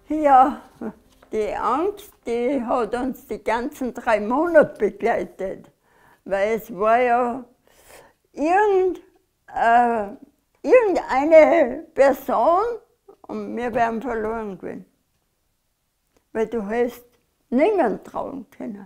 Ja, die Angst, die hat uns die ganzen 3 Monate begleitet. Weil es war ja irgendeine Person und wir wären verloren gewesen. Weil du hast niemand trauen können.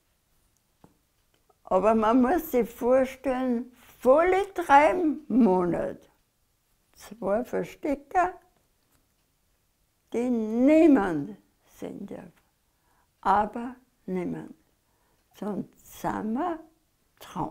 Aber man muss sich vorstellen, volle 3 Monate, 2 Verstecker, die niemand sehen darf. Aber niemand. Sonst sind wir Traum.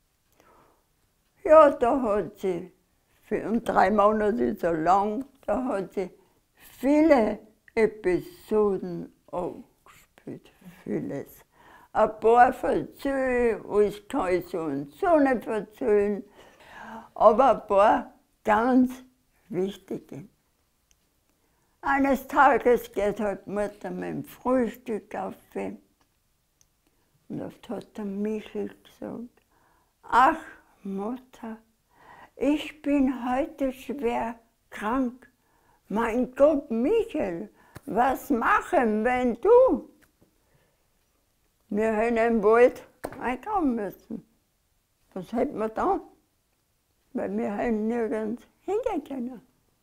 Ja, da hat sie, und 3 Monate ist so lang, da hat sie viele Episoden aufgespielt, vieles. Ein paar verzählen, alles kann ich so und so nicht verzählen, aber ein paar ganz wichtige. Eines Tages geht halt Mutter mit dem Frühstück auf und oft hat der Michel gesagt, ach Mutter, ich bin heute schwer krank. Mein Gott, Michel, was machen, wenn du? Wir hätten im Wald einkaufen müssen. Was hätten wir da? Weil wir hätten nirgends hingehen können.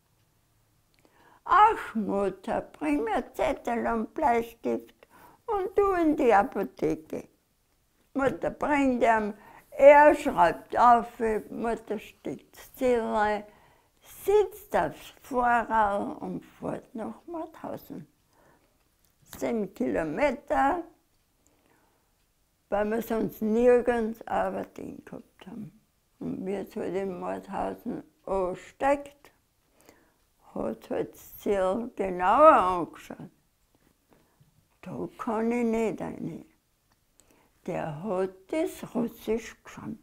Ach Mutter, bring mir Zettel und Bleistift und du in die Apotheke. Mutter bringt ihm, er schreibt auf, Mutter steckt das Ziel rein, sitzt aufs Vorrad und fährt nach Mauthausen. 10 Kilometer, weil wir sonst nirgends Arbeit gehabt haben. Und wie es halt in Mauthausen ansteigt, hat halt das Ziel genauer angeschaut. Da kann ich nicht rein. Der hat das Russisch geschrieben.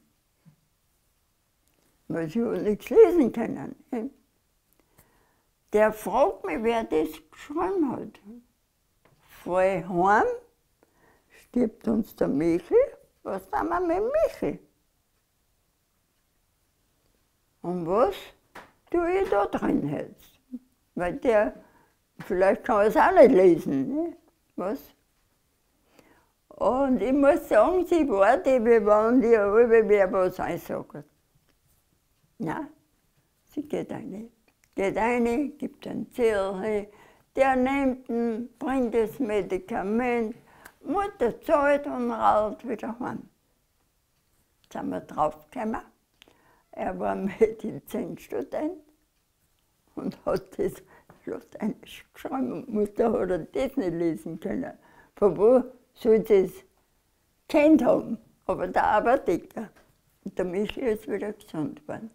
Weil ich auch nichts lesen können. Der fragt mich, wer das geschrieben hat. Fahr ich heim, stirbt uns der Michel, was tun wir mit Michel? Und was tue ich da drin jetzt? Weil der, vielleicht kann er es auch nicht lesen. Ne? Was? Und ich muss sagen, sie war die, wie wenn die alle wer was einsagen. Nein, sie geht rein. Geht rein, gibt ein Zettel, der nimmt ihn, bringt das Medikament, Mutter zahlt und rollt wieder heim. Jetzt sind wir draufgekommen, er war Medizinstudent und hat das Lateinisch geschrieben und Mutter hat das nicht lesen können. Von wo soll sie es kennt haben? Aber der Apotheker. Und der Michel ist wieder gesund geworden.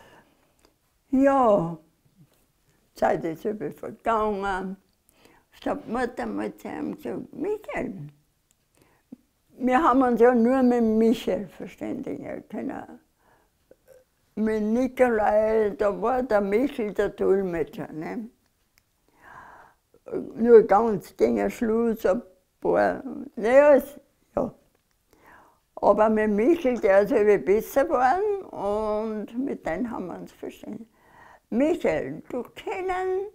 Ja, die Zeit ist über vergangen. Ich habe Mutter mal zu ihm gesagt, Michael, wir haben uns ja nur mit Michael verständigen können. Mit Nikolai, da war der Michel der Dolmetscher. Ne? Nur ganz gegen Schluss ein paar, naja, ja. Aber mit Michel, der ist halt besser geworden und mit dem haben wir uns verständigt. Michael, du kennst,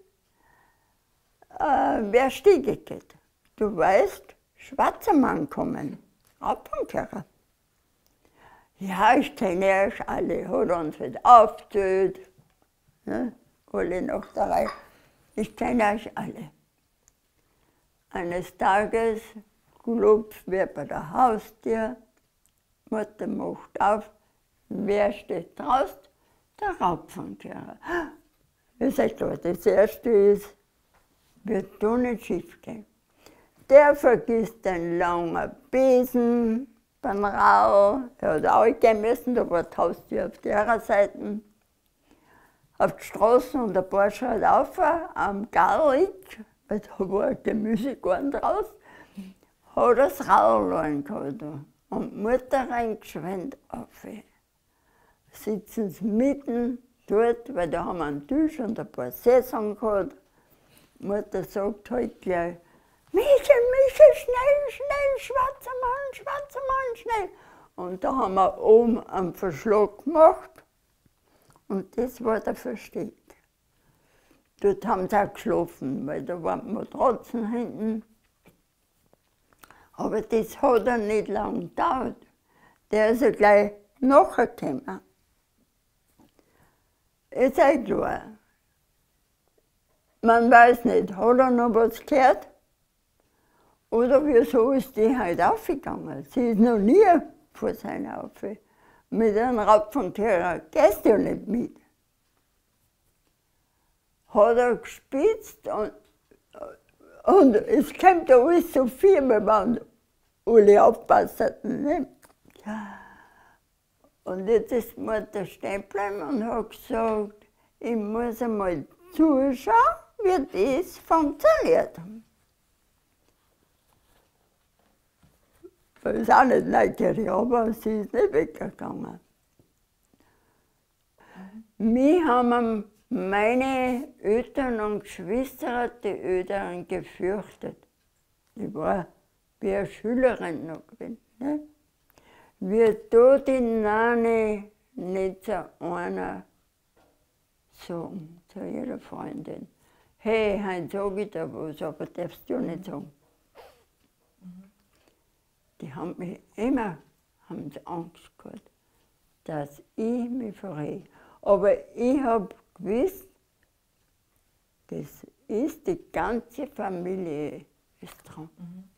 wer Stiege geht. Du weißt, schwarzer Mann kommen, Abendkehrer. Ja, ich kenne euch alle, hat uns halt aufgezählt, ne? Alle nach der Reihe. Ich kenne euch alle. Eines Tages klopft wer bei der Haustür, Mutter macht auf, wer steht draußen? Der Raubfangkehrer. Ihr seid klar, das erste ist, wird da nicht schief gehen. Der vergisst den langen Besen beim Rau, er hat auch gehen müssen, da war die Haustür auf der Seite. Auf die Straße und ein paar schaut auf, am Garlic, weil da war ein Gemüsegarten draus, hat das Raulein gehabt. Und die Mutter rennt geschwind auf. Sitzen sie mitten dort, weil da haben wir einen Tisch und ein paar Saison gehabt. Die Mutter sagt halt gleich, Michel, Michel, schnell, schnell, schwarzer Mann, schnell. Und da haben wir oben einen Verschlag gemacht und das war der Versteck. Dort haben sie auch geschlafen, weil da waren Matratzen hinten. Aber das hat dann nicht lang gedauert. Der ist ja gleich nachgekommen. Ist eh klar. Man weiß nicht, hat er noch was gehört? Oder wieso ist die heute aufgegangen? Sie ist noch nie vor seiner Aufe. Mit einem Rapfenkehrer gehst du nicht mit. Hat er gespitzt und es kommt da alles so viel, wenn man alle aufpassen. Ne? Und jetzt ist die Mutter stehen geblieben und hat gesagt, ich muss einmal zuschauen, wie das funktioniert. Ich ist auch nicht neugierig, aber sie ist nicht weggegangen. Mich haben meine Eltern und Geschwister, die Eltern, gefürchtet. Ich war wie eine Schülerin noch gewesen. Ne? Wie da die Nani nicht so einer sagen zu ihrer Freundin: Hey, heute sage ich dir was, aber darfst du nicht sagen. Die haben mich immer Angst gehabt, dass ich mich verrede. Aber ich habe gewusst, das ist die ganze Familie ist dran.